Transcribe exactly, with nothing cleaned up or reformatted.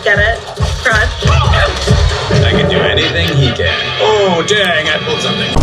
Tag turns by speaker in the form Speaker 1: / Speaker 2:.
Speaker 1: Get it? Crutch.
Speaker 2: I can do anything he can. Oh, dang, I pulled something.